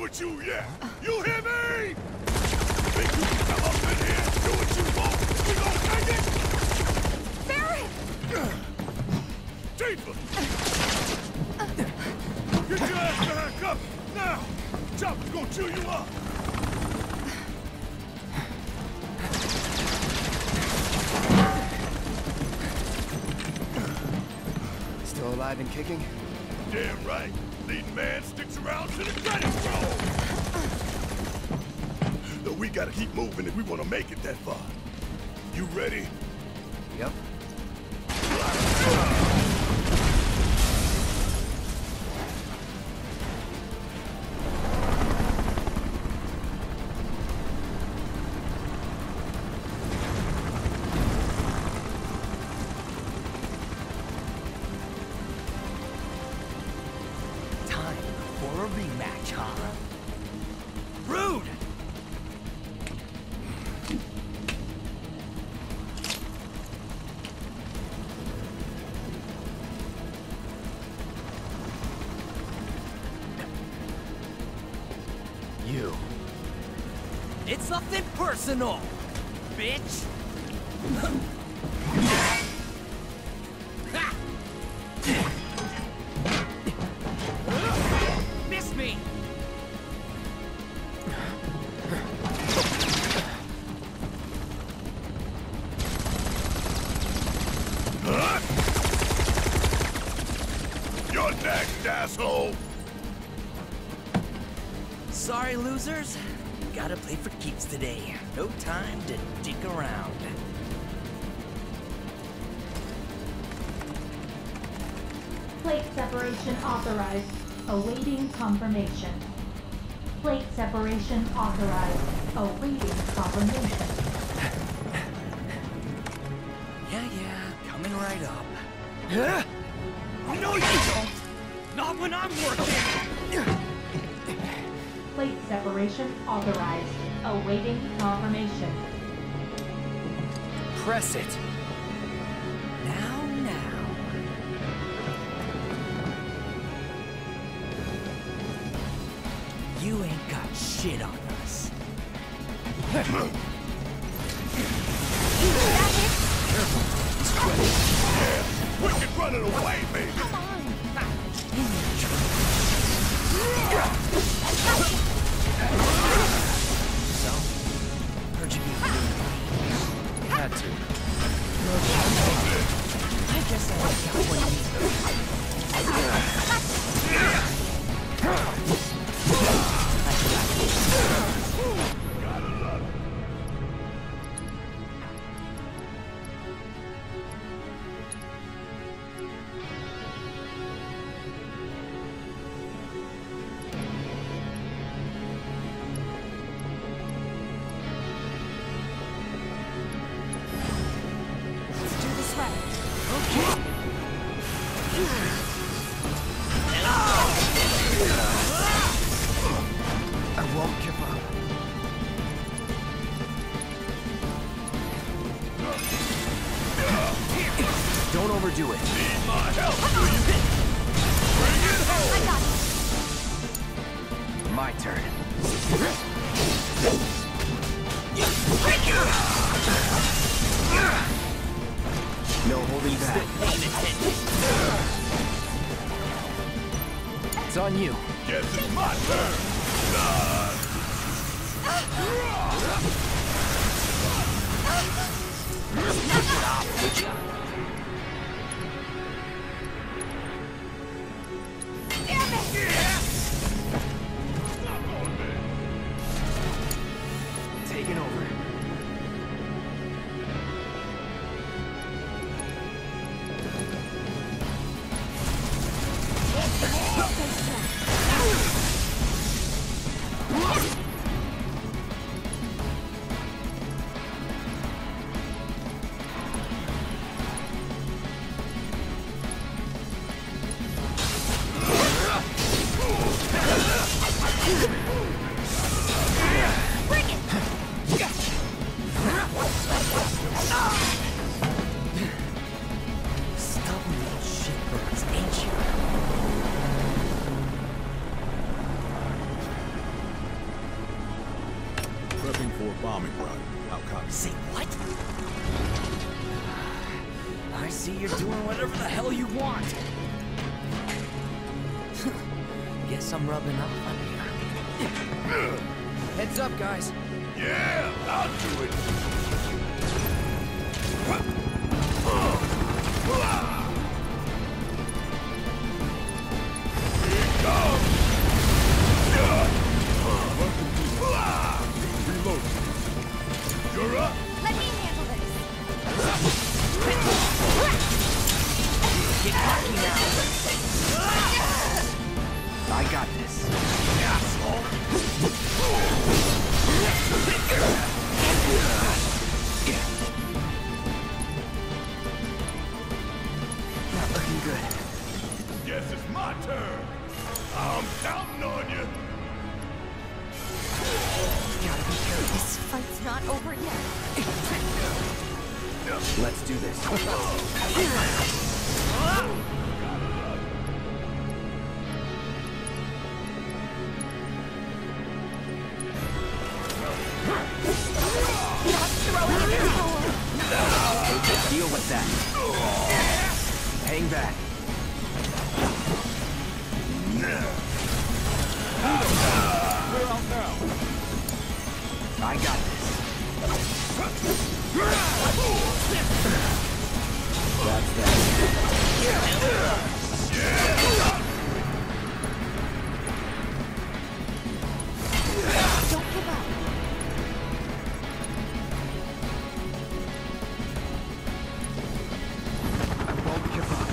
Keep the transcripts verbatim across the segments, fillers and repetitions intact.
with you yet. You hear me? Think you can come up in here and do what you want? We gonna take it? Barret! Tifa! Get your ass behind cover, now! Chopper's gonna chew you up! Still alive and kicking? Damn right. Leading man sticks around to the credit roll. Though we gotta keep moving if we wanna make it that far. You ready? Yep. For a rematch, huh? Rude! You. It's nothing personal, bitch! Miss me! Huh? You're next, asshole! Sorry, losers. Gotta play for keeps today. No time to dick around. Plate separation authorized. Awaiting confirmation. Plate separation authorized. Awaiting confirmation. Yeah, yeah, coming right up. Huh? No, you don't! Not when I'm working! Plate separation authorized. Awaiting confirmation. Press it. Now, now. You ain't got shit on us. Careful. Yeah, wicked running away, baby! Come on! So, heard you be Had to. I guess I got what you Gotta love it. Let's do this right. I won't give up. Don't overdo it. Need my help, do you? Bring it home! I got it. My turn. No holding back. It's on you. Guess it's my turn! Nah. Damn it! Taking over. see you're doing whatever the hell you want. Guess I'm rubbing off on you. Heads up, guys. Yeah, I'll do it. Here it comes. Reload. You're up. Let me handle this. Get cocky now. I got this. Asshole. Not looking good. Guess it's my turn. I'm counting on you. Gotta be careful. This fight's not over yet. Let's do this. Not throwing in the towel. Okay, deal with that. Hang back. Clear out now. I got this. That's that. Don't give up. I won't give up.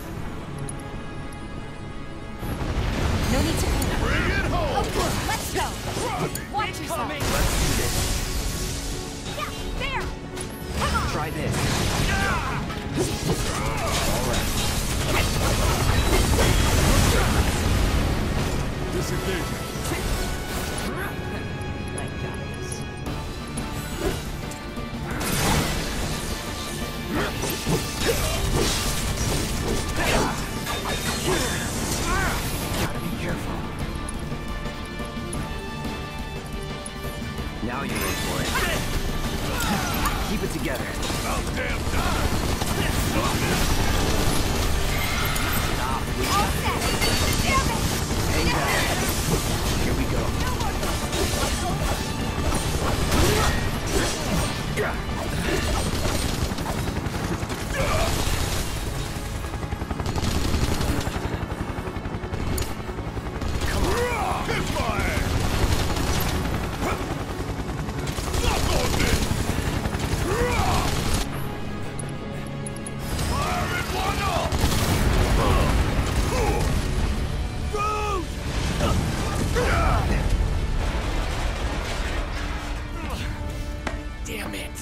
No need to panic. Bring it home. Let's go. Watch yourself. Coming. Let's do this. Yeah, there. Come on. Try this. All right. Disengage. I got this. Gotta be careful. Now you're in for it. Keep it together. About damn time. Stop. We All got set. Damn it. Hang back. Here we go. Hit my ass. Suck on this. Fire it one up. Damn it.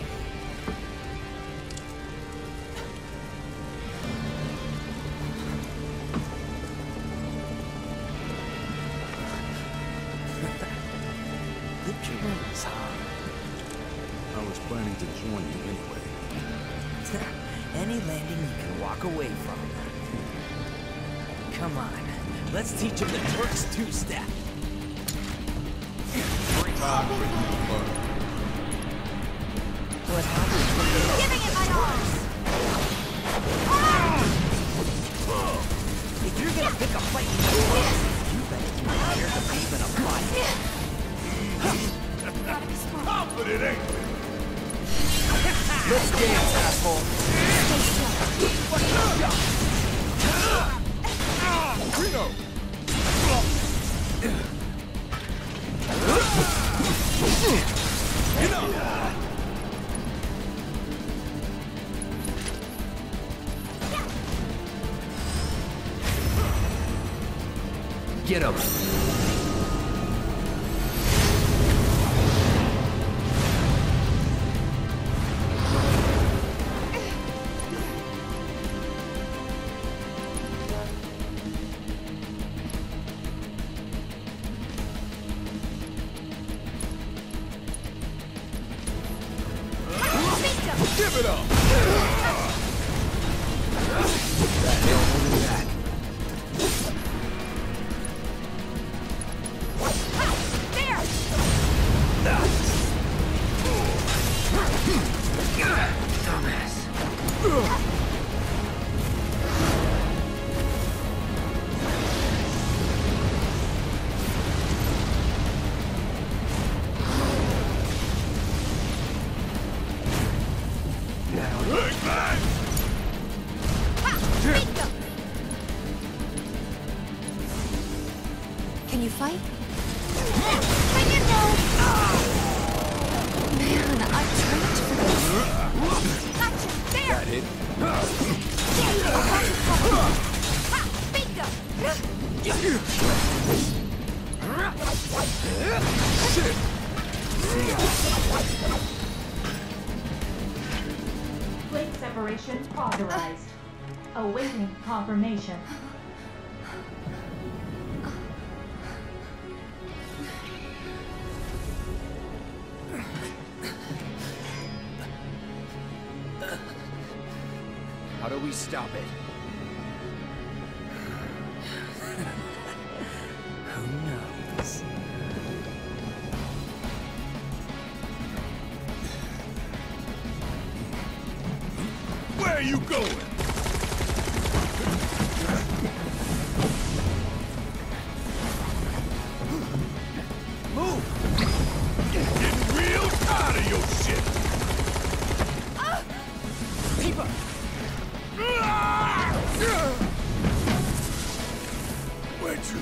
The dreams, huh? I was planning to join you anyway. Any landing you can walk away from. Come on, let's teach him the Turks two-step. Time for you to learn. What happened? Giving it my all. If you're gonna pick a fight with this, you better be prepared to be even a fight. Gotta be smart. Confident, ain't you? Let's dance, asshole. Reno! Get him. Give it up! That hill holding back. There! Dumbass. Big man! Ha! Bingo! Can you fight? Can you know? Man, I trained for this. Gotcha! There! Got it. Ha! Bingo! Shit. Plate separation authorized. Awaiting confirmation. How do we stop it? Who knows? Where are you going? Move! Getting real tired of your shit! Tifa! Where'd you...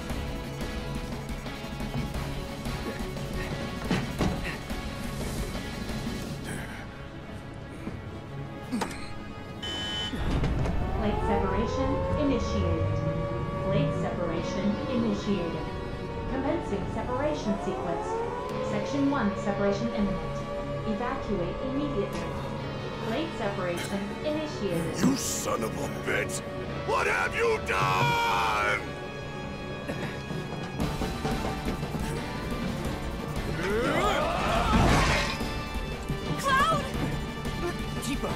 Plate separation initiated. Plate separation initiated. Commencing separation sequence. Section one, separation imminent. Evacuate immediately. Plate separation initiated. You son of a bitch! What have you done? Cloud! Tifa!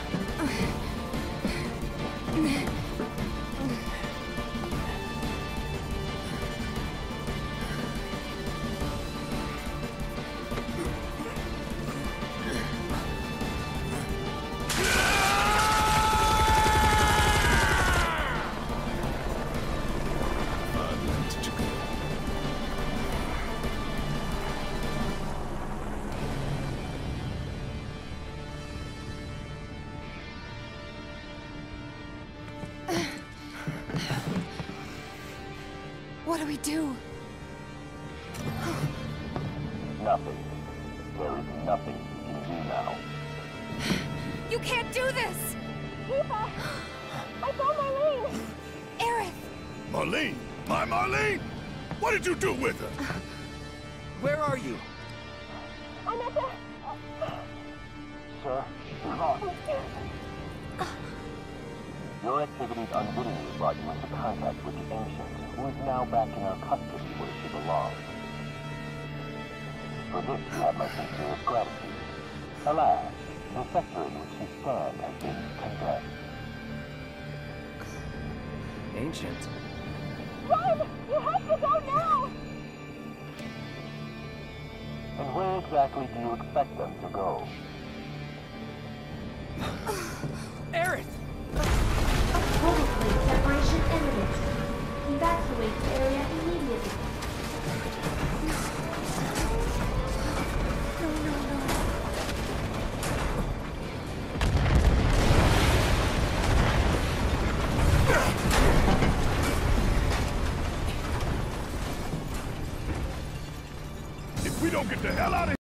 What do we do? Nothing. There is nothing you can do now. You can't do this! Tifa! I found Marlene! Aerith! Marlene? My Marlene? What did you do with her? Where are you? I'm at the... Sir, you're lost. Your activities unwittingly brought you into contact with the Ancient, who is now back in her custody where she belongs. For this you have my sincerest gratitude. Alas, the sector in which you stand has been condemned. Ancient. Run! You have to go now! And where exactly do you expect them to go? Aerith! Total plate separation imminent. Evacuate the area immediately. No, no, no. If we don't get the hell out of here...